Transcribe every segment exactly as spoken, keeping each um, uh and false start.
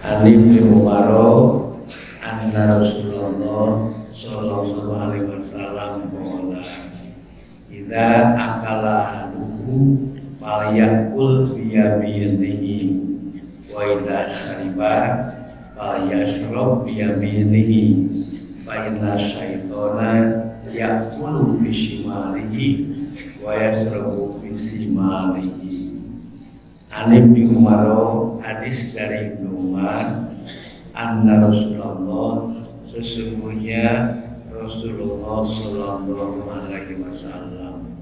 Ali bin Umar anna Rasulullah sallallahu alaihi wasallam qala idza akala ahadukum falyakul bi yaminihi wa idza syariba falyashrab bi yaminihi fa inna syaitana yakulu bi shimalihi wa yasrabu bi shimalihi. Ani bin Umar, hadis dari Ibnu Umar, anna Rasulullah, sesungguhnya Rasulullah sallallahu alaihi wasallam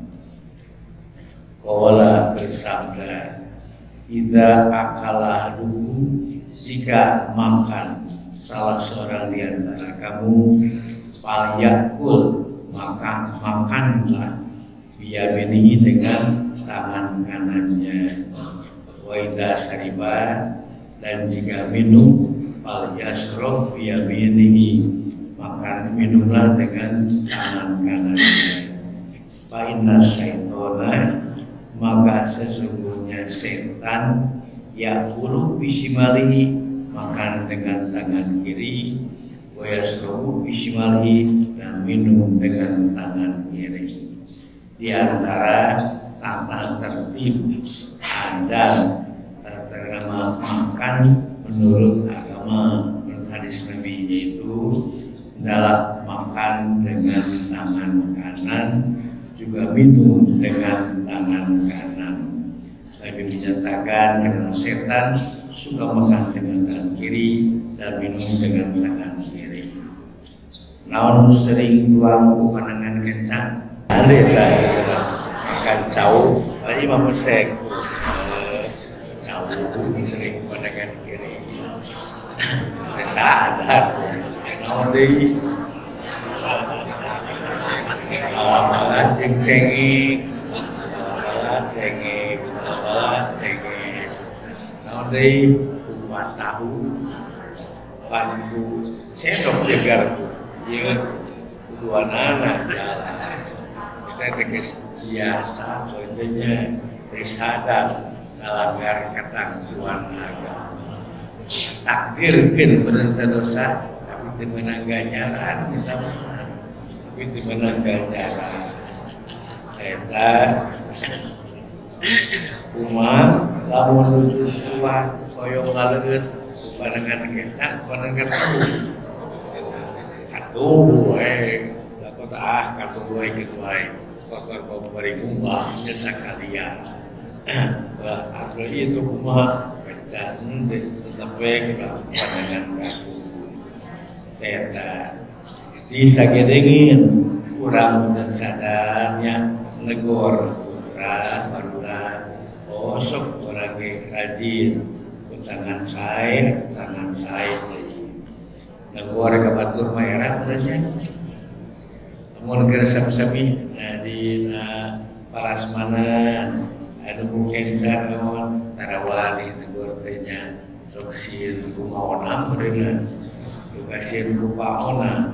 qala bersabda, idza akala ahadukum, jika makan salah seorang di antara kamu, falyakul, maka makanlah biyaminihi dengan tangan kanannya, wa idza syariba, dan jika minum, falyashrab biyaminihi, maka minumlah dengan tangan kanannya. Fa inna syaitana, maka sesungguhnya setan yakulu bisimalihi, makan dengan tangan kiri, wa yasrabu bisimalihi, dan minum dengan tangan kiri. Di antara tata tertib ada tata krama makan menurut agama, menurut hadis Nabi, yaitu adalah makan dengan tangan kanan, juga minum dengan tangan kanan. Nabi menyatakan karena setan suka makan dengan tangan kiri dan minum dengan tangan kiri. Naon sering tuang pandangan kencang, ada lah makan cau, lagi mah mesek, cau sering pandangan kiri. Sadar, naon deui malah ceng-cengik, malah cengik, malah cengik. Naon deui kupat tahu, bantu sendok jegar, ieu kuduanana jalan. Kita tegas biasa, poinnya disadar melanggar ketangguhan agama. Takdirkan berita dosa, tapi dimana ganjaran kita mana? Tapi dimana ganjaran? Kita umat lamun lucu tua, koyong ngaleut, pandangan kita, pandangan tahu. Katuh, eh, lakot ah, katuh, eh, kedua, kotor pemberi umbah nyesa kalian. Wah, aku itu kumah kencan tetapi kita pandangan kaku. Eta di sagedengin kurang dan sadarnya negor putra barulah osok orang rajin tangan saya atau tangan saya negor ke batur mayarah sebenarnya. Namun kira sami-sami nah di nah, parasmanan ada mungkin jangan tarawali negor tanya soksin kumaonam mereka lukasin kupaonam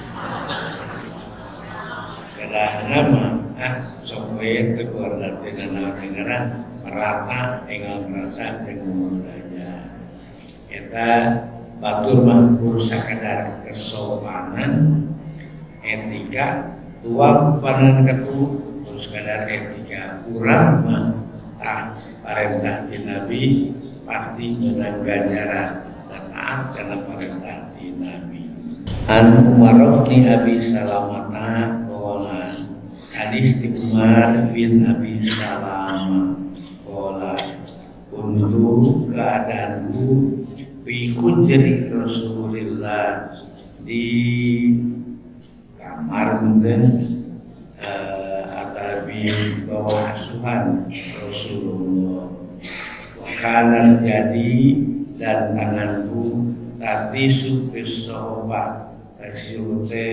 kadah nama ah sokwe tegor dengan negara merata engal merata dengan budaya kita batur mah sakadar kesopanan etika tuang panan ketu terus kadar etika kurang mah tak perintah Nabi pasti menang ganjaran dan taat karena perintah Nabi. An Umar bin Abi Salamah qala, hadis di Umar bin Abi Salamah qala, kuntu keadaanku fi hujri Rasulillah, di kamar mungkin uh, atau di bawah asuhan Rasulullah. Wakanan jadi dan tanganku tadi supis sobat tasyute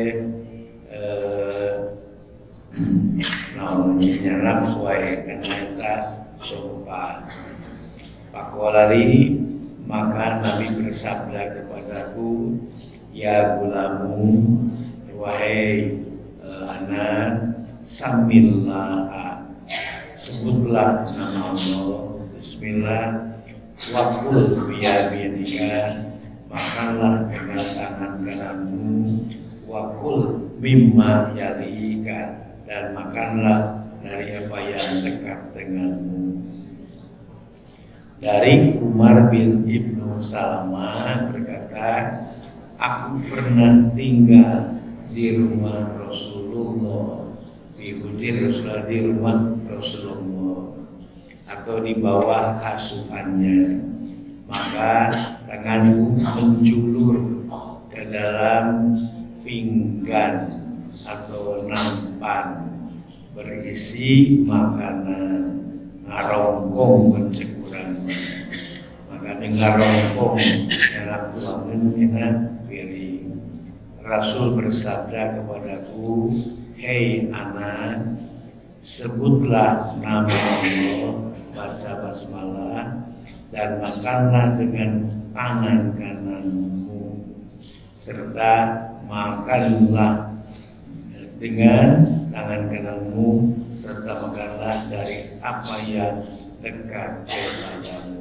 namanya nyarap wae karena itu sobat pakolari, maka Nabi bersabda kepadaku, ya gulamu, wahai uh, anak, samillah, sebutlah nama Allah, bismillah, wakul biyaminika, makanlah dengan tangan kananmu, wakul mimma yarika, dan makanlah dari apa yang dekat denganmu. Dari Umar bin Ibnu Salamah berkata, aku pernah tinggal di rumah Rasulullah, di hujir Rasulullah, di rumah Rasulullah, atau di bawah asuhannya. Maka tanganku menjulur ke dalam pinggan atau nampan berisi makanan ngarongkong mencekurang. Makanya ngarongkong enak banget enak piring. Rasul bersabda kepadaku, hei anak, sebutlah nama Allah, baca basmalah, dan makanlah dengan tangan kananmu, serta makanlah dengan tangan kananmu, serta makanlah dari apa yang dekat kepadamu.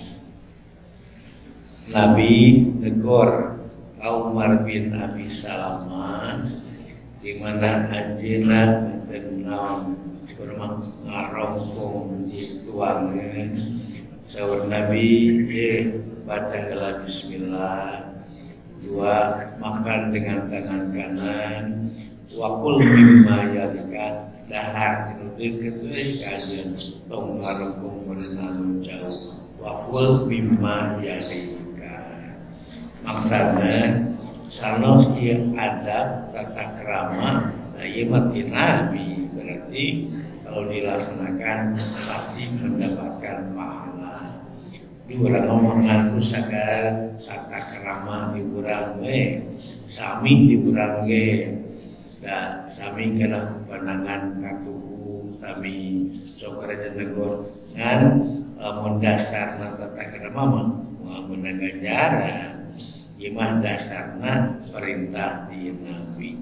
Nabi negor Umar bin Abi Salamah, di mana anjeunna meuteun naon kurang ngarongkong di tuangan. Saur Nabi eh baca heula bismillah, dua makan dengan tangan kanan, wakul mimma yarika, dahar tinu deukeut we kajian tong ngarongkong meunang jauh, wakul mimma yarika. Maksudnya sanos ieu adab tata krama ieu mah ti Nabi, berarti kalau dilaksanakan pasti mendapatkan pahala. Di urang omongan usaha tata krama di urang we, sami di urang ge. Da sami kena pandangan katuhu, sami sok karja negor ngan lamun dasarna tata krama mah mun ganjaran. Imah dasarna perintah di Nabi.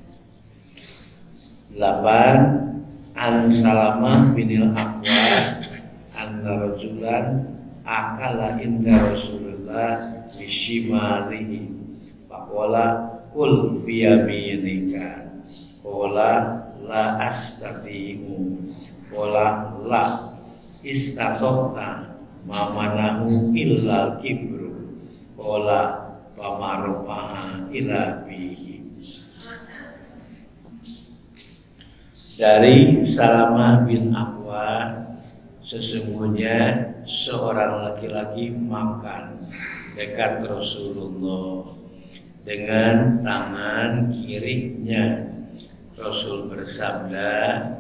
Delapan, An Salamah binil Aqwa anna rajulan akala inda Rasulullah bishimalihi faqala kul biyaminika qala la astati'u qala la istatokta mamanahu illa kibru qala pamaropaha ila bihi. Dari Salamah bin Aqwa, sesungguhnya seorang laki-laki makan dekat Rasulullah dengan tangan kirinya. Rasul bersabda,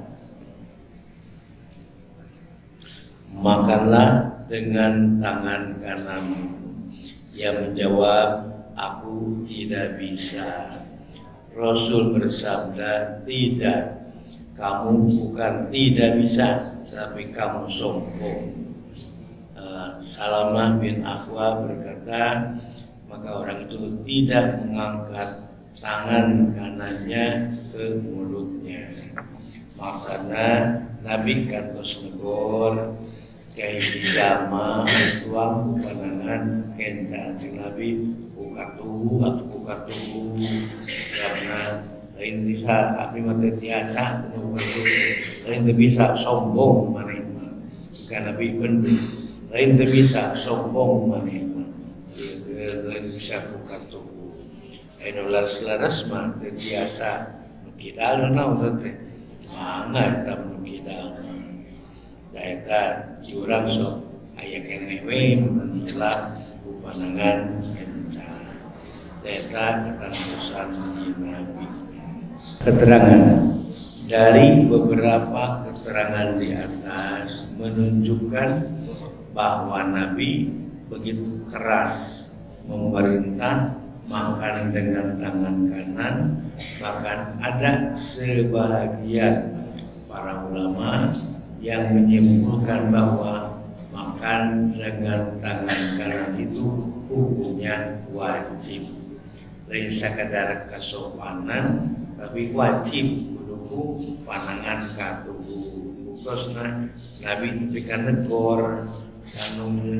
makanlah dengan tangan kananmu. Ia menjawab, aku tidak bisa. Rasul bersabda, tidak, kamu bukan tidak bisa, tapi kamu sombong. uh, Salamah bin Aqwa berkata, maka orang itu tidak mengangkat tangan kanannya ke mulutnya. Maksudnya Nabi kantos negor kayak jama tuang pandangan kencan si Nabi buka tubuh atau buka tubuh karena lain bisa api mati tiasa lain bisa sombong manehna karena Nabi bener lain bisa sombong manehna lain bisa buka tubuh lain ulas laras mah tiasa kidal naon teh mangga eta kidal daerah diurang sok aya kene we menjelah pandangan kencan daerah keterangan di Nabi. Keterangan dari beberapa keterangan di atas menunjukkan bahwa Nabi begitu keras memerintah makan dengan tangan kanan, bahkan ada sebahagian para ulama yang menyimpulkan bahwa makan dengan tangan kanan itu hukumnya wajib. Lain sekadar kesopanan, tapi wajib kudu panangan katubuh. Bukosna Nabi tepikan negor, anu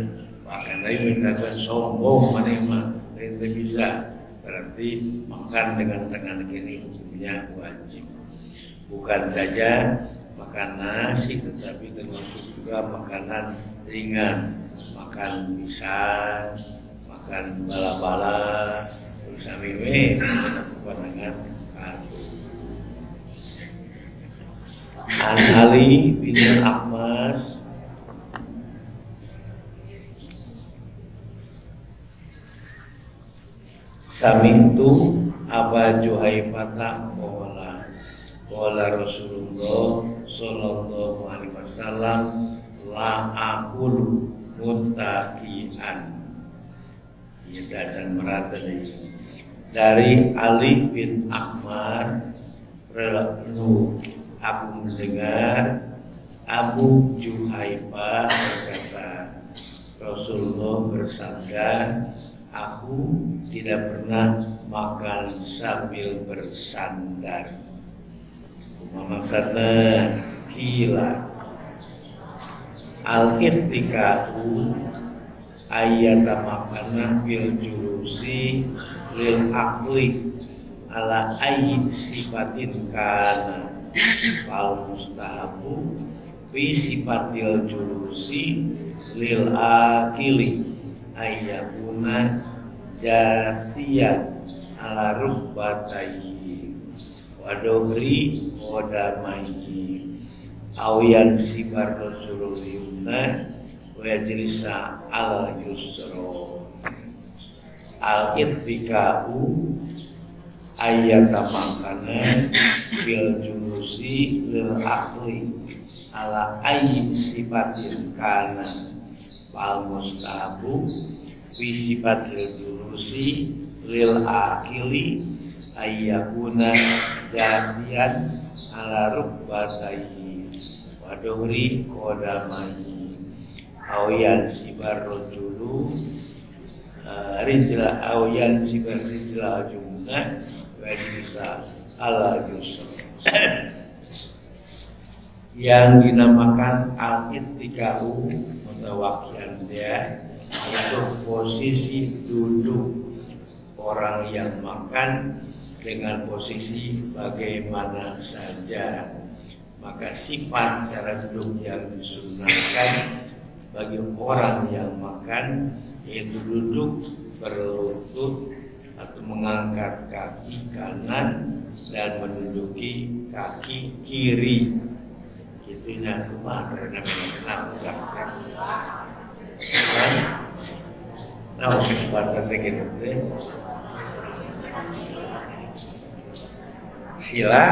makan lagi mengatakan sombong mana mah tidak bisa, berarti makan dengan tangan kiri hukumnya wajib. Bukan saja makan nasi, tetapi termasuk juga makanan ringan, makan pisang, makan bala-bala, terus amiwe dengan kadu. An Ali bin Ahmas sami'tu Aba Juhaifata qala qala Rasulullah sallallahu alaihi wasallam la aqulu muttaqian. Kita akan merata dari Ali bin Ahmad radhiyallahu aku mendengar Abu Juhaifah berkata Rasulullah bersabda, aku tidak pernah makan sambil bersandar. Maksudnya kila al-ittika'u ayata makanah bil julusi lil akli ala ayyi sifatin kana fal mustahabu fi sifatil julusi lil akili ayyakuna jasiyan ala rukbatayhi wa dohri kodamaihi awiyan sibar rojulul yumna wa yajlisa al yusro al ittika'u ayyata makana bil julusi lil akli ala ayyi sifatin kana wal mustahabu fi sifatil julusi lil akili ayyakuna jadian ala rukbatayhi wa dohri kodamaihi awiyan sibar rojulu uh, rijla awiyan sibar rijla jumna wa bisa ala yusuf. Yang dinamakan al-ittika'u mutawakian dia itu posisi duduk orang yang makan dengan posisi bagaimana saja. Maka sifat cara duduk yang disunahkan bagi orang yang makan yaitu duduk berlutut atau mengangkat kaki kanan dan menduduki kaki kiri. Itunya cuma karena kenapa nah kesempatan begitu sila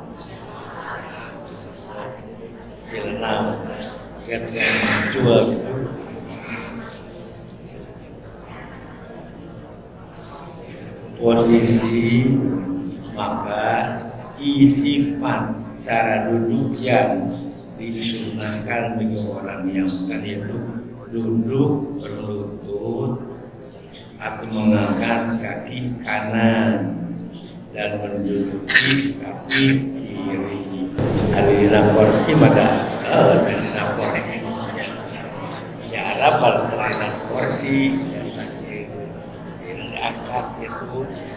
sila nama katakan jual gitu posisi maka sifat cara duduk yang disunahkan bagi orang yang makan itu duduk berlutut atau mengangkat kaki kanan dan menduduki kaki kiri. Ada di dalam kursi pada oh, saya di dalam kursi ya Arab kalau dalam kursi ya sakit diangkat itu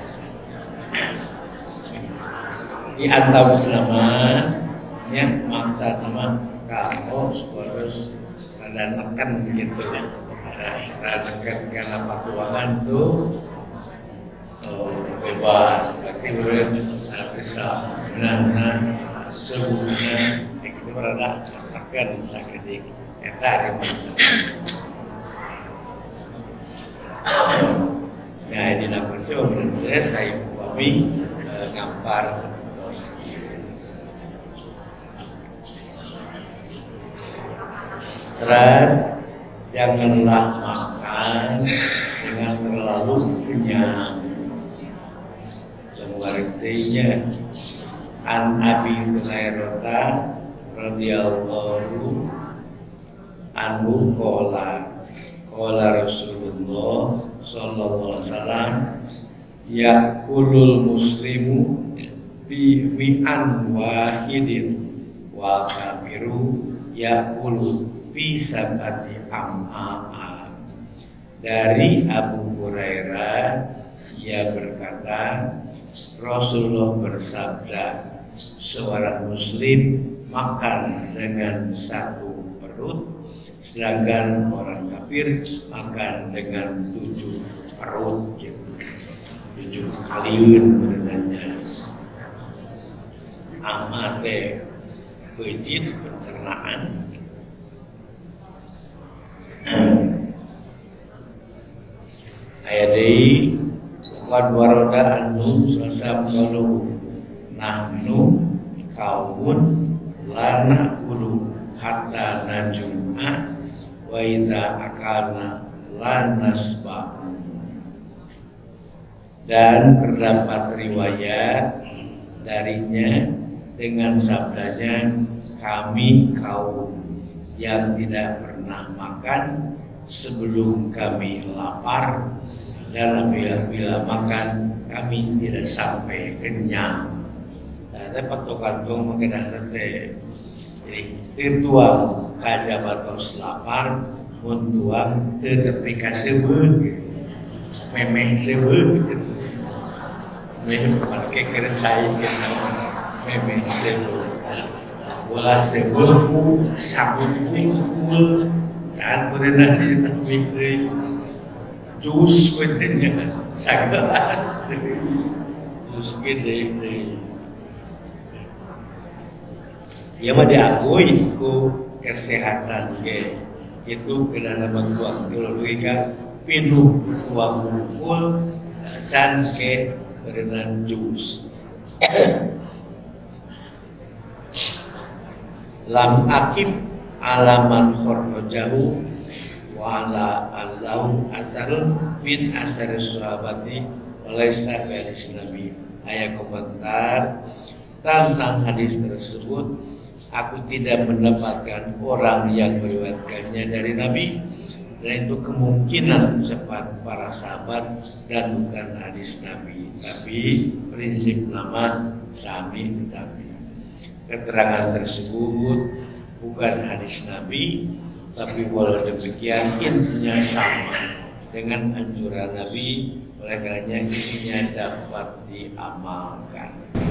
di antara Musliman ya maksud nama kamu harus ada nekan gitu ya, ada nekan karena patuangan tuh oh, bebas, berarti boleh bisa benar-benar sebelumnya itu berada tekan sakit di etar masa. Ya ini nak bersama saya kami ngampar seperti terus janganlah makan dengan terlalu kenyang. Artinya an Abi Hurairah radhiyallahu anhu qala qala Rasulullah sallallahu alaihi wasallam yaqulul muslimu bi mi'an wahidin wa kafiru yaqulu fi sabati am'a Dari Abu Hurairah, ia berkata, Rasulullah bersabda, seorang muslim makan dengan satu perut, sedangkan orang kafir makan dengan tujuh perut, gitu. Tujuh kaliun benarnya. Amate pejit pencernaan. Ayat ini qad warada annu sasab qalu nahnu kaumun la na'kulu hatta najum'a wa idza akalna la nasba. Dan terdapat riwayat darinya dengan sabdanya, kami kaum yang tidak pernah makan sebelum kami lapar, dan bila makan kami tidak sampai kenyang. Nah, patokan dong mengenai tete. Jadi tertuang kajabatos lapar, muntuang tertepika sebut, memeh sebut, memeh pakai kercai kena memeh sebut, bola sebut, sabun pun, saat berenang di tengah jus bedanya segelas jus gede. Ya mah diakui ku kesehatan ge itu kena bantuan biologika pinuh tuang mukul dan ke berenang jus. Lam akib alaman khordojahu wala allahu asarun min asari sahabati walaysa bi'alis nabi. Ayat komentar tentang hadis tersebut, aku tidak mendapatkan orang yang meriwayatkannya dari Nabi, dan itu kemungkinan cepat para sahabat dan bukan hadis Nabi, tapi prinsip nama sami. Tetapi keterangan tersebut bukan hadis Nabi, tapi walau demikian intinya sama dengan anjuran Nabi, oleh karenanya isinya dapat diamalkan.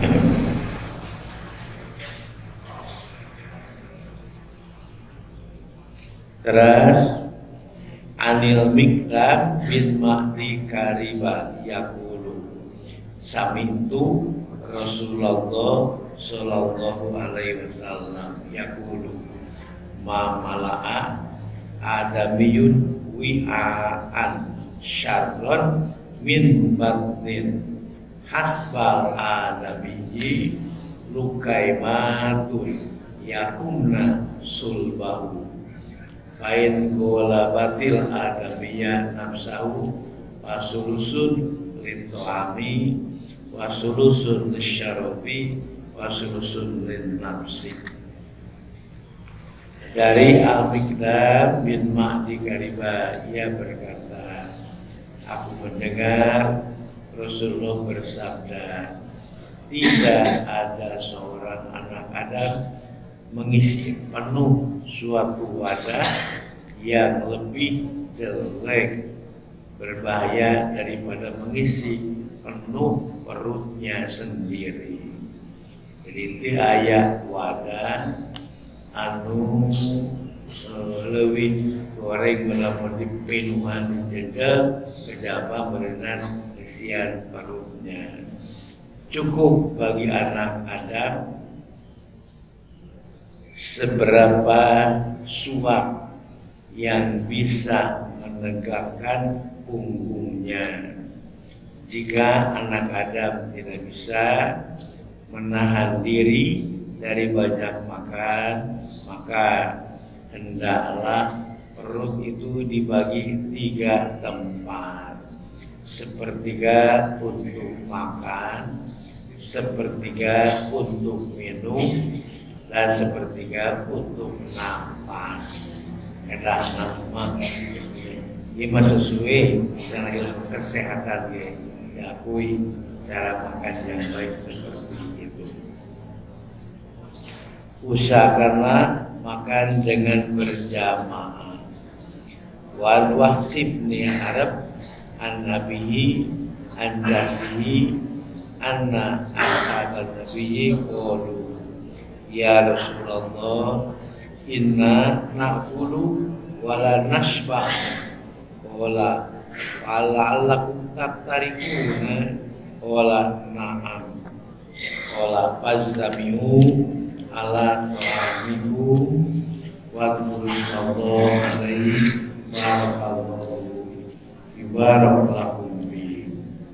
Terus Anil Miqdad bin Mahdi Kariba yaqulu sami'tu Rasulullah sallallahu alaihi wasallam yaqulu ma mala'a adamiyun wi'an syarron min batnin hasbal adamiyyi lukaimatun yakumna sulbahu Fain gola batil adamiyah nafsahu wasulusun linto'ami wasulusun lisyarofi wasulusun lin nafsi. Dari Al-Miqdad bin Mahdi Kariba, ia berkata, aku mendengar Rasulullah bersabda, tidak ada seorang anak Adam mengisi penuh suatu wadah yang lebih jelek berbahaya daripada mengisi penuh perutnya sendiri. Jadi itu ayat wadah anu uh, lebih goreng melamun dipenuhan dijajal kedapa berenang isian perutnya. Cukup bagi anak Adam seberapa suap yang bisa menegakkan punggungnya. Jika anak Adam tidak bisa menahan diri dari banyak makan, maka hendaklah perut itu dibagi tiga tempat. Sepertiga untuk makan, sepertiga untuk minum, dan sepertiga untuk nafas. Kedah nafas ini masih sesuai dengan ilmu kesehatan ya, diakui cara makan yang baik seperti itu. Usahakanlah makan dengan berjamaah. wal wahsib ni Arab an nabihi an jadihi anna ashaban nabiyyi qalu ya Rasulullah inna na'kulu wala nasbah wala la'allakum tatarikuna wala na'am wala fazamiu ala ta'amiku wa sallallahu alaihi barakallahu yubarakallahu bi.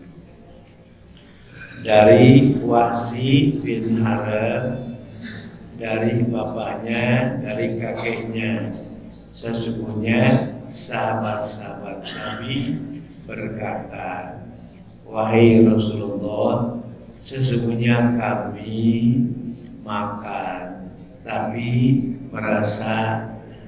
Dari Wahsi bin Harb, dari bapaknya, dari kakeknya, sesungguhnya sahabat-sahabat Nabi berkata, wahai Rasulullah, sesungguhnya kami makan tapi merasa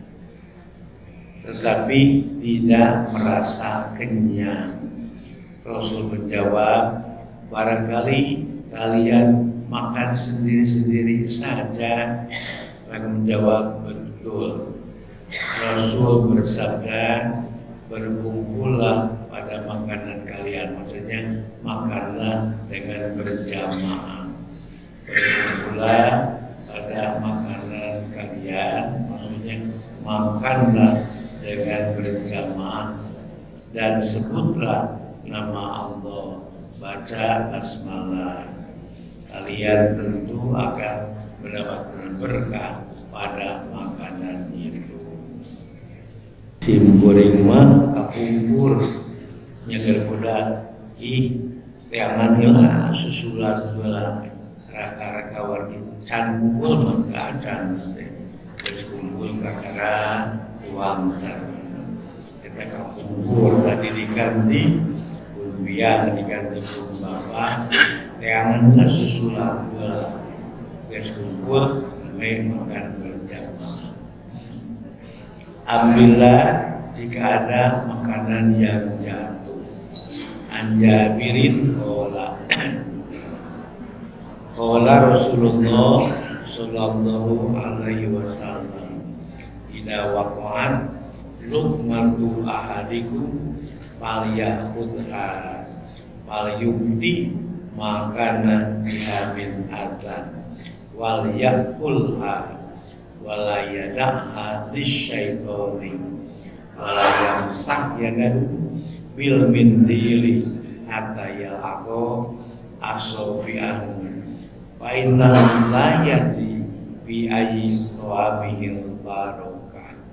tetapi tidak merasa kenyang. Rasul menjawab, barangkali kalian makan sendiri-sendiri saja. Mereka menjawab, betul. Rasul bersabda, berkumpullah pada makanan kalian. Maksudnya makanlah dengan berjamaah. Berkumpullah pada makanan kalian. Maksudnya makanlah dengan berjamaah dan sebutlah nama Allah, baca basmalah. Kalian tentu akan mendapatkan berkah pada makanan itu. Sim goreng mah kapumpur nyeger budak ih teangan heula susulan heula raka-raka wargi can kumpul mah acan teh geus kumpul kakara uang sana kita kapumpur tadi diganti pun biar diganti pun bapak teangan heula susulan heula geus kumpul sampai makan berjamaah. Ambillah jika ada makanan yang jatuh. Anjabirin qala qala Rasulullah sallallahu alaihi wasallam idza waqa'at luqmatu ahadikum falyakudha falyumti makana biha min adzan wal yakulha wala yada'ha lisyaitoni wala yamsak yadahu bil mindili hatta yalaqo asobi'ahu fa inna la yadi bi ayyi tawabihil barokah.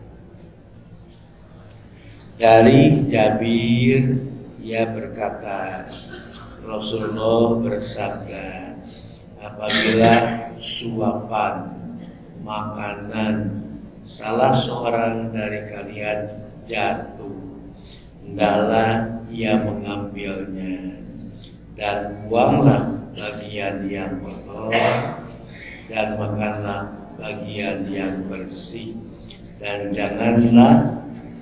Dari Jabir, ia berkata, Rasulullah bersabda, apabila suapan makanan salah seorang dari kalian jatuh, hendaklah ia mengambilnya dan buanglah bagian yang kotor dan makanlah bagian yang bersih, dan janganlah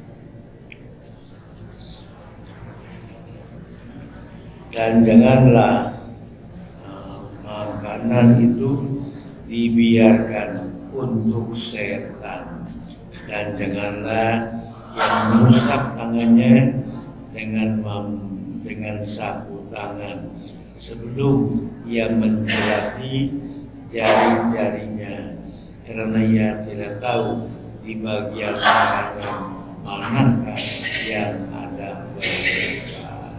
dan janganlah uh, makanan itu dibiarkan untuk setan, dan janganlah yang merusak tangannya dengan dengan sapu tangan sebelum ia menjilati jari-jarinya, karena ia tidak tahu di bagian makanan manakah yang ada berkah.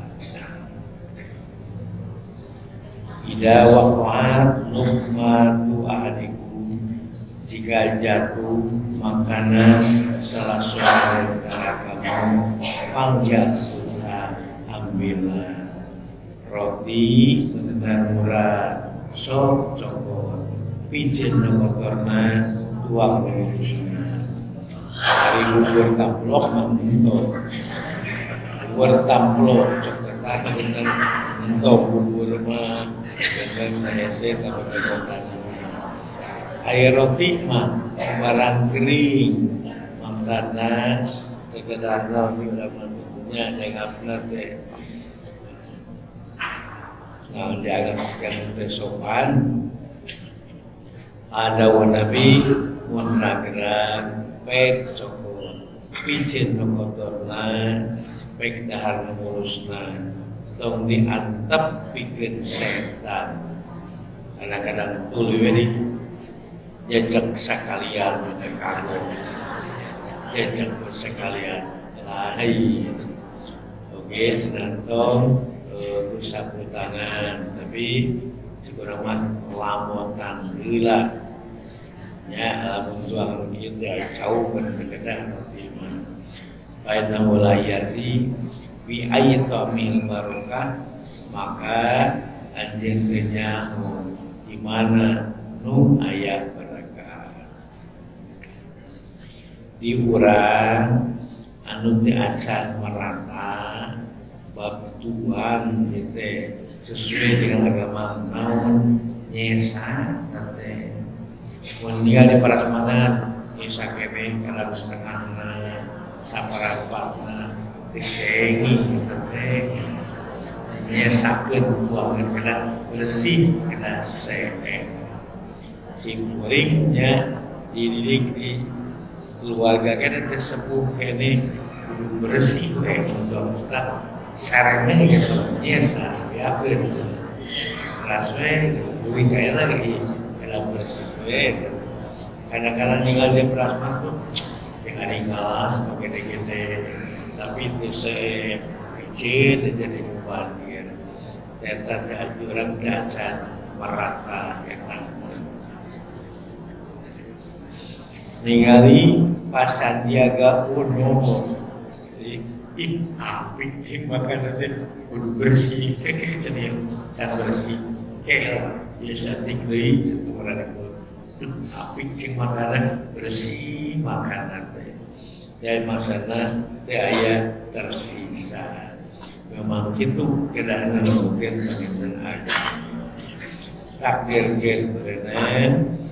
Idza waqa'at luqmatu ahadikum, jika jatuh makanan salah seorang antara kamu, falyakudha, ambillah roti benar murah sok cokot pijin kotorna tuang bungkusna hari bubur tamplok mentok bubur tamplok cokotan bener mentok bubur mah bener hese tapi cokotan. Air roti mah barang kering, maksudnya sekedar roti udah bentuknya dengan teh. Nah, diagamakan teh sopan. Ada wanabi munagran pek cokol pijen kotorna baik dahar ngurusna tong diantep pikeun setan. Kadang-kadang tuluy we jejak sakalian sekalian jejak sekalian lain. Oke, senantong rusak tangan, tapi sekurang mah lamotan heula. Ya, lamun tuang kieu ya jauh berkedah roti mah. Baina walayati wi aytamil barokah, maka anjeun teh nyaho di mana nu aya berkah. Di urang anu teu acan merata bab tuan teh sesuai dengan agama naon nyesa teh mun ningali prasmanan nyesa kene kalang setengahna saparapatna teh kengi teh nyesakeun tuangan kana bersih kana sehat si kuringnya dididik di keluarga kene teh sepuh kene kudu bersih we untuk tak sarana gitu nyesa biakeun keras we duwi kae lagi kana bersih we kadang-kadang tinggal di prasma tuh jangan ngalas pakai gede tapi itu saya kecil jadi banjir eta teh urang dacan merata eta ningali pasandiaga Uno ih apik cing makanan teh kudu bersih kayak cenah can bersih kayak biasa ting deui cenah urang apik cing makanan bersih makanan teh dan masana teh aya tersisa memang kitu keadaan mungkin panginten agama takdir gen berenang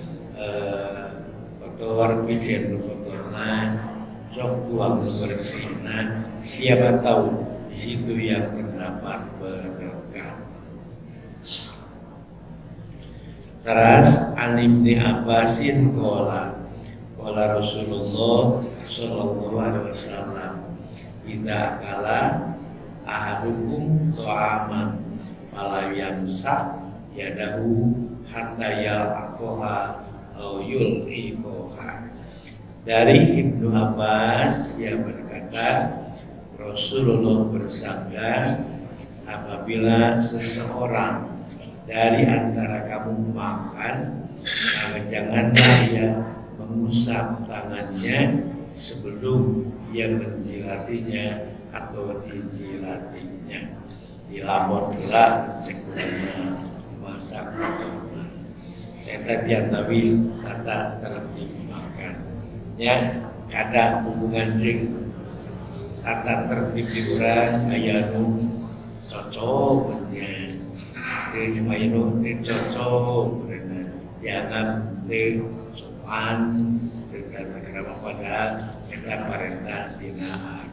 kotor pijen kotorna sok tuang bersihna siapa tahu di situ yang terdapat berkah. Terus an Ibnu Abbasin qala qala Rasulullah sallallahu alaihi wasallam idza kala ahadukum ta'aman fala yamsa yadahu hatta yalqaha aw yulqiha. Dari Ibnu Abbas yang berkata Rasulullah bersabda, apabila seseorang dari antara kamu makan, maka janganlah ia mengusap tangannya sebelum ia menjilatinya atau dijilatinya. Dilamotlah sekulana masak kotorna. Eta diantawis tata tertib makan. Ya, kada hubungan jeung tata tertib di urang aya nu cocok nya. Teu supaya nu teu cocok bener. Jangan teu sopan teu tata krama padahal eta parentah tina